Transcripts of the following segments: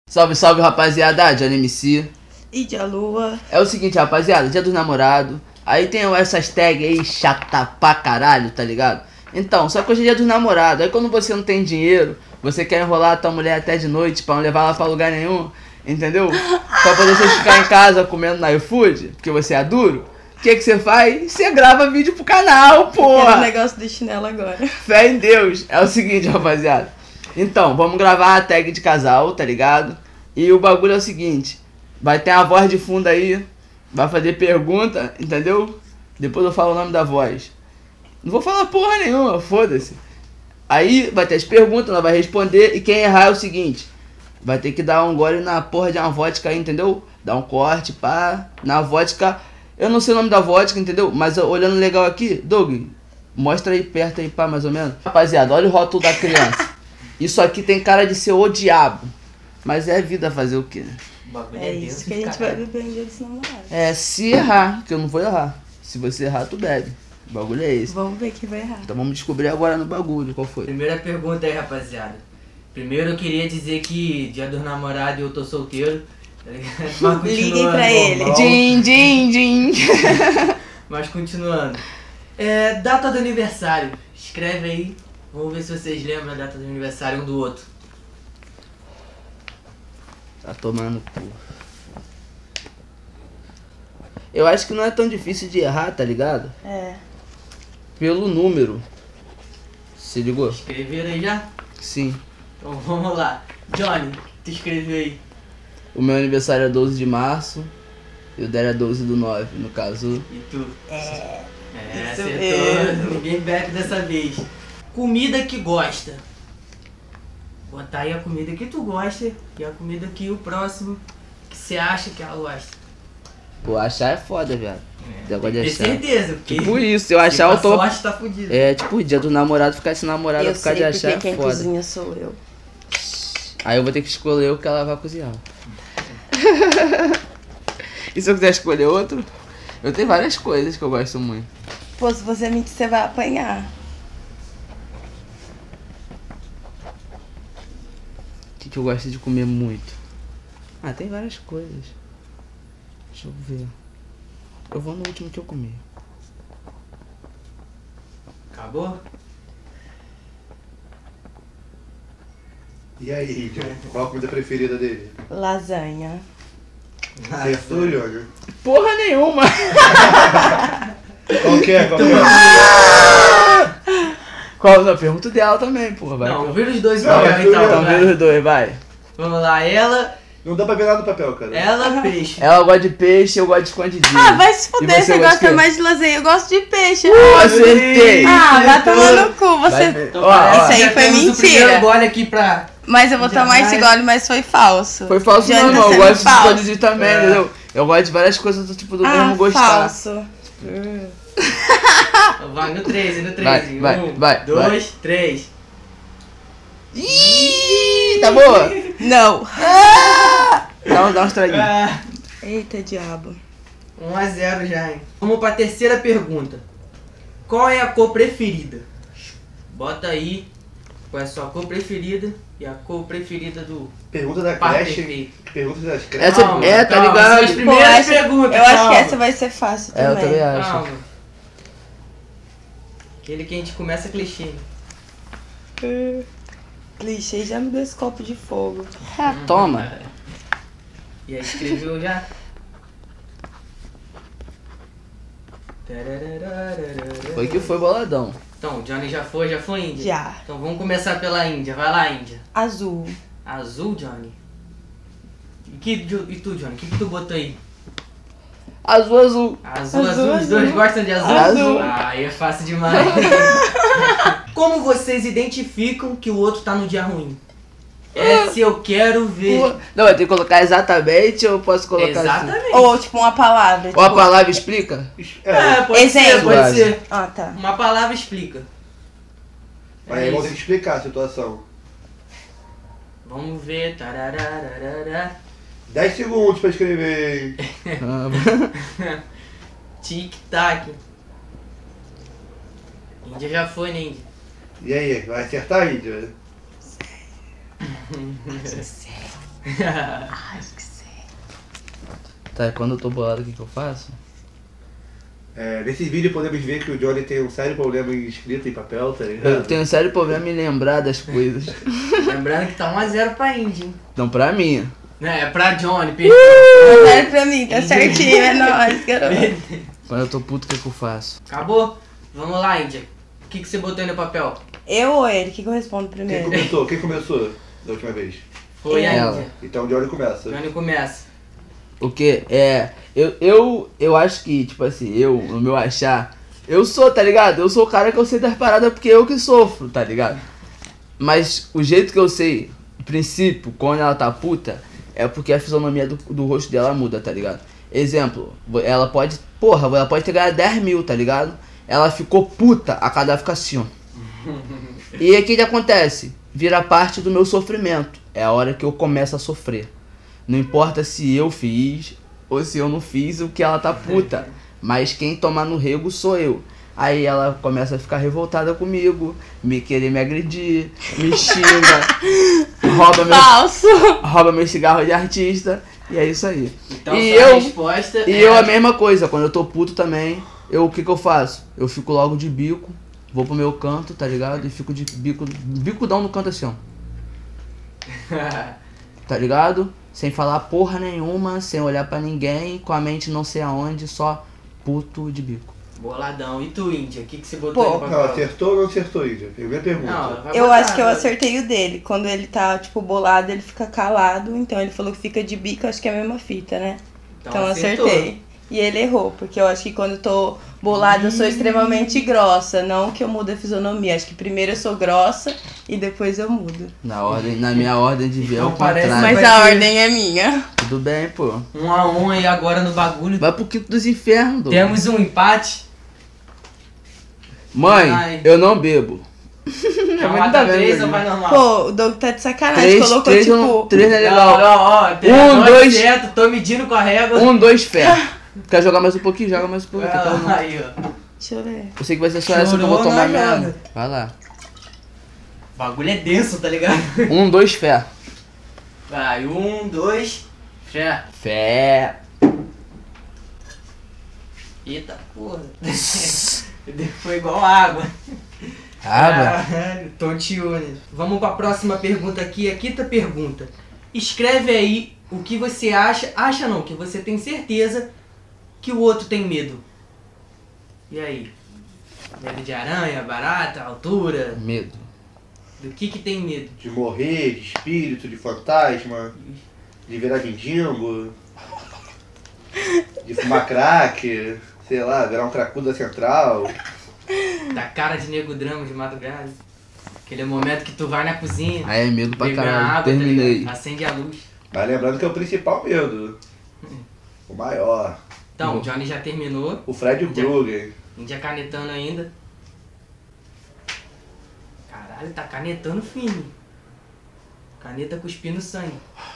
Salve, salve, rapaziada, Johnny MC. E de a lua. É o seguinte, rapaziada, dia dos namorados. Aí tem essas tags aí chata pra caralho, tá ligado? Então, só que hoje é dia dos namorados. Aí quando você não tem dinheiro, você quer enrolar a tua mulher até de noite pra não levar ela pra lugar nenhum, entendeu? Pra poder você ficar em casa comendo no iFood, porque você é duro. O que você faz? Você grava vídeo pro canal, porra! Quero o negócio do chinelo agora. Fé em Deus. É o seguinte, rapaziada. Então, vamos gravar a tag de casal, tá ligado? E o bagulho é o seguinte. Vai ter uma voz de fundo aí. Vai fazer pergunta, entendeu? Depois eu falo o nome da voz. Não vou falar porra nenhuma, foda-se. Aí vai ter as perguntas, ela vai responder. E quem errar é o seguinte. Vai ter que dar um gole na porra de uma vodka aí, entendeu? Dar um corte, pá. Na vodka. Eu não sei o nome da vodka, entendeu? Mas olhando legal aqui, Doug, mostra aí perto aí, pá, mais ou menos. Rapaziada, olha o rótulo da criança. Isso aqui tem cara de ser o diabo. Mas é vida fazer o quê? É isso que a gente vai beber no dia dos namorados. É, se errar, que eu não vou errar. Se você errar, tu bebe. O bagulho é esse. Vamos ver quem vai errar. Então vamos descobrir agora no bagulho qual foi. Primeira pergunta aí, rapaziada. Primeiro eu queria dizer que dia dos namorados eu tô solteiro. Tá ligado? Mas Liguem pra ele. Din, din, din. Mas continuando. Data do aniversário. Escreve aí. Vamos ver se vocês lembram a data do aniversário um do outro. Tá tomando cu. Eu acho que não é tão difícil de errar, tá ligado? É. Pelo número. Se ligou? Escreveram aí já? Sim. Então vamos lá. Johnny, tu escreveu aí. O meu aniversário é 12 de março. E o dela é 12 do 9, no caso. E tu? Isso Acertou. mesmo. Ninguém bebe dessa vez. Comida que gosta. Botar aí a comida que tu gosta e a comida que o próximo que você acha que ela gosta. Pô, achar é foda, viado. Negócio de Tem achar. certeza, porque Tipo isso, eu achar se eu tô. sorte tá fudido. É, tipo, dia do namorado ficar sem namorado Eu por causa sei de porque achar é quem foda. cozinha sou eu. Aí eu vou ter que escolher o que ela vai cozinhar. E se eu quiser escolher outro? Eu tenho várias coisas que eu gosto muito. Pô, se você mentir, você vai apanhar. O que eu gosto de comer muito? Ah, tem várias coisas. Deixa eu ver. Eu vou no último que eu comi. Acabou? E aí, John? Qual a comida preferida dele? Lasanha. Acertou, Júnior? Porra nenhuma! Qual que é? Qual que é? Qual? Não, pergunta dela também, porra. Vai. Não, vira os dois Não, papel mas tu então. Então, vai. vira os dois, vai. Vamos lá, ela Não dá pra ver nada no papel, cara. peixe. Ela gosta de peixe, eu gosto de escondidinho. Ah, vai se E fuder, você gosta gosta de quê? mais de lasanha. Eu gosto de peixe. Acertei! Ah, vai tomar no cu. Vai Você... ver. Então, Ó, ó, Isso aí já foi temos o mentira. primeiro gole aqui pra... Mas eu vou Já tomar esse vai. gole, mas foi falso. Foi falso Johnny não, tá irmão. Eu sendo gosto de falso. escondidinho também, entendeu? Eu gosto de várias coisas do tipo do mesmo gostar. Falso. Então vai no 13, no 13. Vai, vai, 2, 3. Ih, tá boa? Não. Dá uns traguinhos. Eita, diabo. 1-0 já, hein? Vamos pra terceira pergunta. Qual é a cor preferida? Bota aí qual é a sua cor preferida e a cor preferida do Pergunta da par creche. perfeito. Pergunta das creches. Essa- Calma, é, tá calma, ligado? são as Pô, primeiras perguntas, eu acho calma. que essa vai ser fácil É, eu também. também acho. Calma. Aquele que a gente começa clichê. Clichê já me deu esse copo de fogo. Ah, toma. E aí, escreveu já? Foi que foi boladão. Então, o Johnny já foi Índia? Já. Então vamos começar pela Índia. Vai lá, Índia. Azul. Azul, Johnny? E tu, Johnny? O que tu botou aí? Azul, azul. Azul, Azul, azul. Os dois azul. gostam de azul? Azul. Ah, aí é fácil demais. Como vocês identificam que o outro tá no dia ruim? Se eu quero ver. Não, vai ter que colocar exatamente ou eu posso colocar assim? Exatamente. Ou tipo uma palavra. Ou a tipo- palavra explica? Pode ser, Exemplo. pode ser. Ah, tá. Uma palavra explica. Aí vamos ter que explicar a situação. Vamos ver. Tararararara. 10 segundos pra escrever. Ah, Tic-tac. Índia já foi, né, Índia? E aí, vai acertar aí, Índia? Acho que sei. Tá, e quando eu tô bolado, o que eu faço? Nesse vídeo podemos ver que o Johnny tem um sério problema em escrita em papel, tá ligado? Eu tenho um sério problema em lembrar das coisas. Lembrando que tá 1-0 pra Indy, hein? Então, pra mim, É pra Johnny, Olha pra mim, tá certinho, é nóis, garoto. quando eu tô puto, o que eu faço? Acabou? Vamos lá, Índia. O que você botou aí no papel? Eu ou ele? O que eu respondo Quem primeiro? começou da última vez? Foi a Ela. Índia. Então o Johnny começa. Johnny começa. O que? Eu acho que, tipo assim, no meu achar, eu sou, tá ligado? Eu sou o cara que eu sei das paradas porque eu que sofro, tá ligado? Mas o jeito que eu sei, o princípio, quando ela tá puta, é porque a fisionomia do rosto dela muda, tá ligado? Exemplo, ela pode ter ganhado 10 mil, tá ligado? Ela ficou puta, a cada fica assim, ó. E aí o que acontece? Vira parte do meu sofrimento. É a hora que eu começo a sofrer. Não importa se eu fiz ou se eu não fiz, o que ela tá puta. Mas quem toma no rego sou eu. Aí ela começa a ficar revoltada comigo, querer me agredir, me xinga, Falso. rouba meu cigarro de artista. E é isso aí. Então E sua eu- resposta E é... eu a mesma coisa, quando eu tô puto também, o que eu faço? Eu fico logo de bico, vou pro meu canto, tá ligado? E fico de bicudão no canto assim, ó. Tá ligado? Sem falar porra nenhuma, sem olhar pra ninguém, com a mente não sei aonde, só puto de bico. Boladão. E tu, Índia? O que você botou Pô. aí no Não, papel? acertou ou não acertou, Índia? Primeira pergunta. Não, vai Eu botar, acho que eu vai. acertei o dele. Quando ele tá, tipo, bolado, ele fica calado. Então ele falou que fica de bico, acho que é a mesma fita, né? Então eu acertou. acertei. E ele errou, porque eu acho que quando eu tô bolada eu sou extremamente grossa. Não que eu mudo a fisionomia. Acho que primeiro eu sou grossa e depois eu mudo. Na minha ordem de ver é o Então parece- contrário. Mas vai a ser- ordem é minha. Tudo bem, pô. 1-1 aí agora no bagulho. Vai pro quinto dos infernos, Douglas. Temos um empate. Mãe, Ai. eu não bebo. Quer Mas matar tá vendo, 3 ou né? vai normal? Pô, o Doug tá de sacanagem. Colocou, Três tipo... não é Não, legal. não, ó. Um, dois. Certo, tô medindo com a régua. 1, 2, fé. Quer jogar mais um pouquinho? Joga mais um pouquinho. tá bom. Aí, ó. Deixa eu ver. Eu sei que vai ser só essa que eu vou Chorou, tomar não mesmo. joga. Vai lá. O bagulho é denso, tá ligado? 1, 2, fé. Vai, 1, 2, fé. Fé. Eita porra. Foi igual água. Água. Caralho, tonteou. Vamos pra próxima pergunta aqui. A quinta pergunta. Escreve aí o que você acha. Acha não, que você tem certeza que o outro tem medo. E aí? Medo de aranha, barata, altura? Medo. Do que tem medo? De morrer, de espírito, de fantasma, de virar mendigo, de fumar crack, sei lá, virar um cracudo da central. Da cara de nego drama de madrugada. Aquele momento que tu vai na cozinha, Aí é medo pra bebe uma caralho. água, tá Terminei. ligado? Acende a luz. Mas lembrando que é o principal medo. O maior. Então, o Johnny já terminou. O Fred Krueger. Índia canetando ainda. Caralho, tá canetando firme. Caneta cuspindo sangue.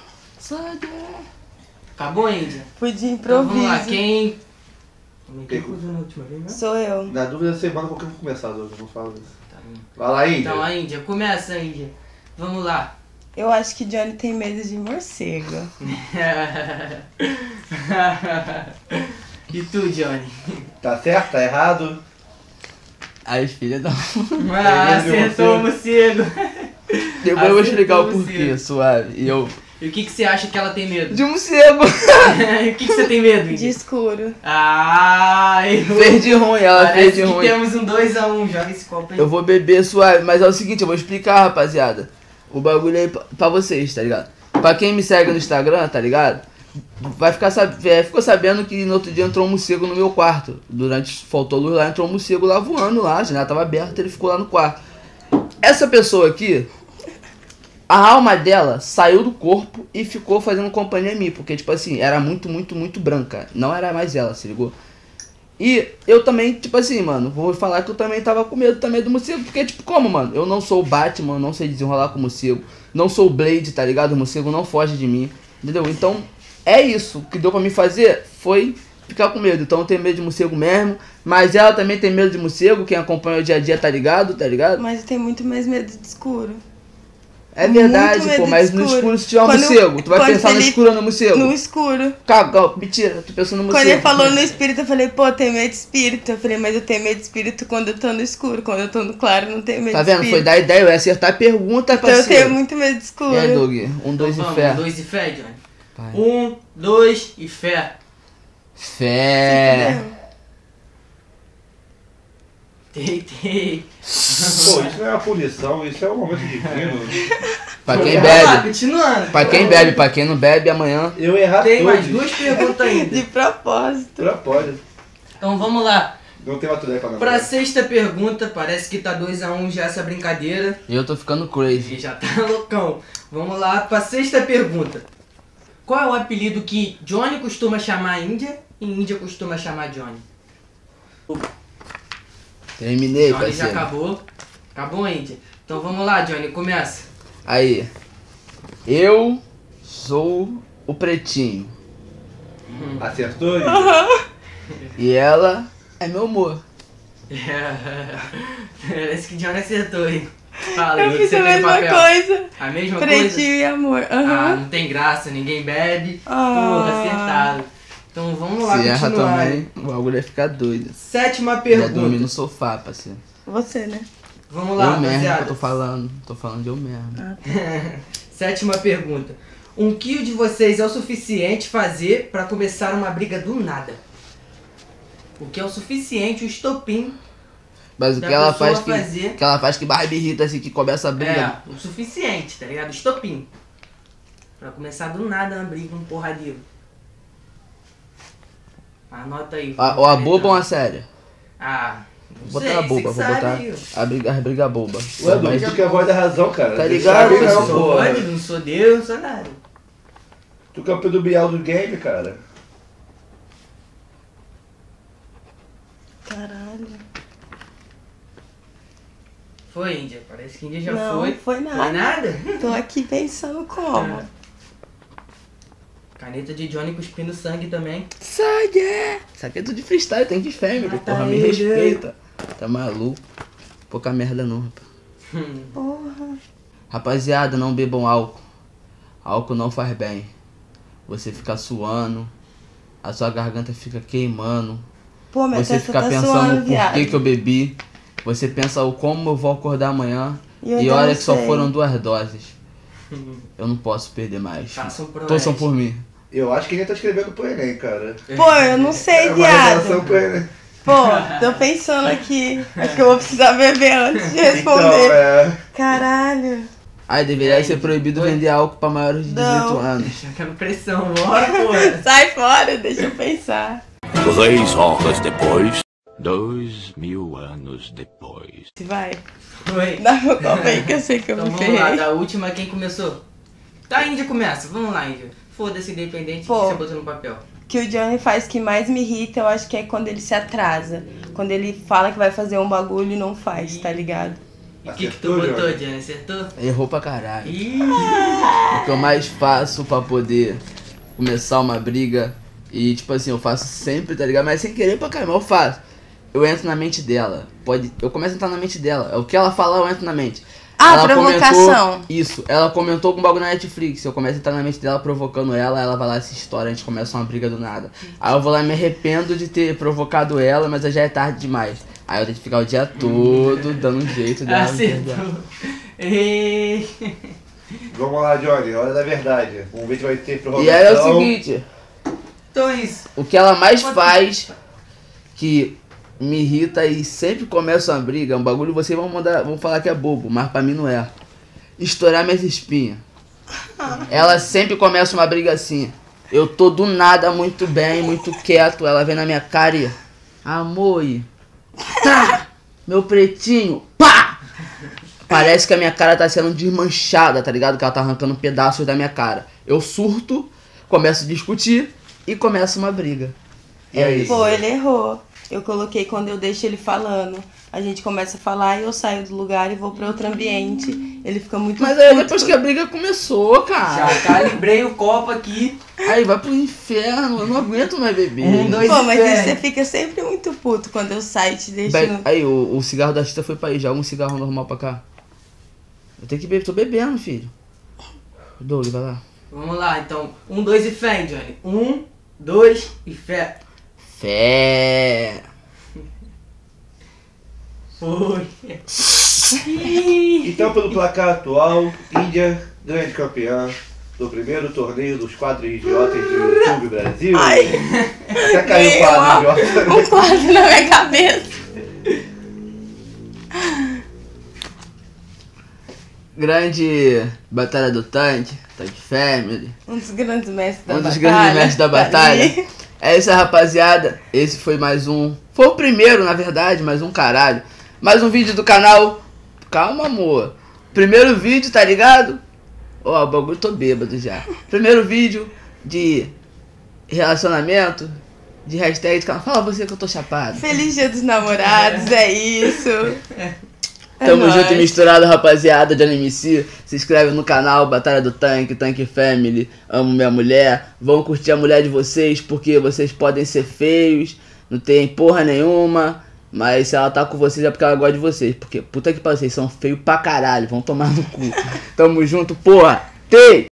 Acabou, Índia? Fui de Então, vamos lá, improviso. quem usou na última vez mesmo? Sou eu. Na dúvida você manda qualquer um começar, eu não falo isso. Tá bom. Vai lá, Índia. Então, a Índia, começa, Índia. Vamos lá. Eu acho que Johnny tem medo de morcego. E tu, Johnny? Tá certo? Tá errado? As filhas da... Ah, acertou o morcego. Depois eu vou explicar o Acertou porquê, você. suave. E eu... E o que você acha que ela tem medo? De morcego. E o que você tem medo, De Índia? escuro. Ah, errou. Fez de ruim, ela Parece fez de que ruim. temos um 2-1. Joga esse copo aí. Eu vou beber suave, mas é o seguinte, eu vou explicar, rapaziada. O bagulho aí pra vocês, tá ligado? Pra quem me segue no Instagram, tá ligado? Ficou sabendo que no outro dia entrou um morcego no meu quarto. Faltou luz lá, entrou um morcego lá voando lá, a janela tava aberta, ele ficou lá no quarto. Essa pessoa aqui, a alma dela saiu do corpo e ficou fazendo companhia a mim, porque tipo assim, era muito, muito, muito branca. Não era mais ela, se ligou? E eu também, tipo assim, mano, vou falar que eu também tava com medo também do morcego, porque tipo, como, mano? Eu não sou o Batman, não sei desenrolar com o morcego, não sou o Blade, tá ligado? O morcego não foge de mim, entendeu? Então, é isso. O que deu pra me fazer foi ficar com medo. Então eu tenho medo de morcego mesmo, mas ela também tem medo de morcego, quem acompanha o dia a dia tá ligado, tá ligado? Mas eu tenho muito mais medo de escuro. É verdade, Muito medo pô, mas de no escuro. escuro se tiver um Quando- morcego, tu vai quando pensar no ele- escuro ou no morcego? No escuro. Cagão, mentira, tu pensou no morcego. Quando ele falou no espírito, eu falei, pô, tem medo de espírito. Eu falei, mas eu tenho medo de espírito quando eu tô no escuro. Quando eu tô no claro, eu não tenho medo Tá de vendo? Foi espírito. dar ideia, eu ia acertar a pergunta, Então eu parceiro. tenho muito medo de escuro. E aí, Doug? 1, 2 Então e vamos, fé. 2 e fé, Johnny. Vai. 1, 2 e fé. Fé. Tei. Pô, isso não é uma punição, isso é um momento divino. Pra quem Vamos lá, bebe. continuando. Pra quem bebe, pra quem não bebe, amanhã. Eu errar Tem mais todos. 2 perguntas ainda. De propósito. Já pode. Então vamos lá. Não tem maturidade pra Pra nada. sexta pergunta, parece que tá 2-1 já essa brincadeira. E eu tô ficando crazy. E já tá loucão. Vamos lá pra sexta pergunta. Qual é o apelido que Johnny costuma chamar a Índia e Índia costuma chamar Johnny? Terminei, Johnny já parceiro. acabou. Acabou, Índia? Então vamos lá, Johnny, começa. Aí. Eu sou o pretinho. Acertou? E ela é meu amor. Parece que Johnny acertou, hein? Fala, Eu o que fiz você a fez no mesma papel? coisa. A mesma Pretinho coisa? e amor. Ah, Aham. não tem graça, ninguém bebe. Ah. Porra, acertado. Então vamos lá Se erra continuar. também, o bagulho vai ficar doido. Sétima Já dormir pergunta. no sofá, parceiro. Você, né? Vamos lá, Eu mesmo que rapaziada. eu tô falando. Tô falando de eu mesmo. Sétima pergunta. Um kill de vocês é o suficiente fazer pra começar uma briga do nada? O que é o suficiente, o estopim Mas o da que ela pessoa faz que. fazer... Que ela faz que Barbie irrita assim que começa a briga. É, o suficiente, tá ligado? Estopim. Pra começar do nada uma briga, um porradeiro. Anota aí. Ou a boba ou a séria? Ah, não Vou sei, botar a você boba, que vou sabe botar aí, ó. a briga boba. Ué, Mas- Doug, tu que é a voz da razão, cara. Tá Tu ligado, sabe eu não, sou porra. Pode, não sou Deus, não sou nada. Tu que é o Pedro Bial do game, cara. Caralho. Foi, Índia. Parece que Índia já Não, foi. foi nada. Foi nada? Tô aqui pensando como. É. Caneta de Johnny cuspindo sangue também. Sangue! Isso aqui é tudo de freestyle, tem de fêmea, Mata porra, me ele. respeita. Tá maluco? Pouca merda não, rapaz. Porra. Rapaziada, não bebam álcool. Álcool não faz bem. Você fica suando, a sua garganta fica queimando. Pô, minha Você testa fica tá pensando suando, por viado. que eu bebi. Você pensa o como eu vou acordar amanhã. E eu E ainda olha não que só sei. foram 2 doses. Eu não posso perder mais. Façam pro Torçam Ed. por mim. Eu acho que ele tá escrevendo pro Enem, cara. Pô, eu não sei, É uma revelação viado. pro Enem. Pô, tô pensando aqui. Acho que eu vou precisar beber antes de Então, responder. Caralho. Ai, deveria Aí, ser proibido oi? vender álcool pra maiores de 18 Não. anos. Aquela pressão, bora, porra. Sai fora, deixa eu pensar. 3 horas depois. 2000 anos depois. Vai. Foi. Dá meu copo aí que eu sei que eu Então me vamos lá, ferrei. da última quem começou? Tá, a Índia começa. Vamos lá, Índia. Foda-se, independente Pô. que você botou no papel. O que o Johnny faz que mais me irrita, eu acho que é quando ele se atrasa. Quando ele fala que vai fazer um bagulho e não faz, tá ligado? E o que tu Acertou, botou, Johnny? Johnny? Acertou? Errou pra caralho. Ih, O que eu mais faço pra poder começar uma briga. E tipo assim, eu faço sempre, tá ligado? Mas sem querer pra caramba, eu faço. Eu entro na mente dela. Eu começo a entrar na mente dela. É o que ela falar, eu entro na mente. Ah, Ela provocação. comentou isso. Ela comentou algum bagulho na Netflix. Eu começo a entrar na mente dela provocando ela vai lá, essa história, a gente começa uma briga do nada. Aí eu vou lá e me arrependo de ter provocado ela, mas já é tarde demais. Aí eu tenho que ficar o dia todo dando um jeito dela. me perdoar. acertou. Ei. Vamos lá, Johnny, hora da verdade. Vamos ver se vai ter prorrogação. E aí é o seguinte, Então é isso. o que ela mais faz que me irrita e sempre começa uma briga, um bagulho, vocês vão falar que é bobo, mas pra mim não é. Estourar minhas espinhas. Ela sempre começa uma briga assim. Eu tô do nada muito bem, muito quieto, ela vem na minha cara e... Amor, e... Tá! Meu pretinho, pá! Parece que a minha cara tá sendo desmanchada, tá ligado? Que ela tá arrancando pedaços da minha cara. Eu surto, começo a discutir e começa uma briga. E aí? Pô, ele errou. Eu coloquei quando eu deixo ele falando. A gente começa a falar e eu saio do lugar e vou pra outro ambiente. Ele fica muito Mas aí puto. depois que a briga começou, cara. Já calibrei o copo aqui. Aí vai pro inferno, eu não aguento mais beber. 1, 2 Pô, e mas fé. você fica sempre muito puto quando eu saio e te deixo Bem, no... aí o cigarro da Chita foi pra aí, joga um cigarro normal pra cá. Eu tenho que beber, tô bebendo, filho. Doug, vai lá. Vamos lá, então. 1, 2 e fé, hein, Johnny. 1, 2 e fé. Fé. Foi. Então, pelo placar atual, Índia, grande campeã do primeiro torneio dos quadros idiotas do YouTube Brasil. Ai. Até caiu o quadro idiota. Um quadro na minha cabeça. Grande Batalha do Tanque, Tank Family. Um dos grandes mestres da Um batalha. dos grandes mestres da batalha. Ali. É isso, rapaziada. Esse foi mais um. Foi o primeiro, na verdade, mais um caralho. Mais um vídeo do canal. Calma, amor. Primeiro vídeo, tá ligado? Ó, o bagulho, tô bêbado já. Primeiro vídeo de relacionamento. De hashtag de canal. Fala você que eu tô chapado. Feliz Dia dos Namorados, é isso. É Tamo nóis. junto e misturado, rapaziada de NMC. Se inscreve no canal Batalha do Tanque, Tank Family. Amo minha mulher. Vão curtir a mulher de vocês, porque vocês podem ser feios, não tem porra nenhuma. Mas se ela tá com vocês é porque ela gosta de vocês. Porque puta que pariu, vocês são feios pra caralho. Vão tomar no cu. Tamo junto, porra. Tei!